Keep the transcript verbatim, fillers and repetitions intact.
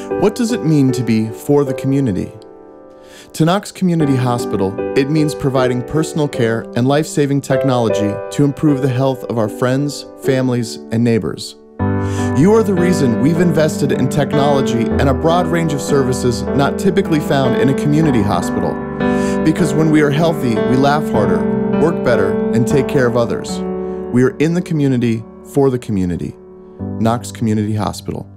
What does it mean to be for the community? To Knox Community Hospital, it means providing personal care and life-saving technology to improve the health of our friends, families, and neighbors. You are the reason we've invested in technology and a broad range of services not typically found in a community hospital. Because when we are healthy, we laugh harder, work better, and take care of others. We are in the community, for the community. Knox Community Hospital.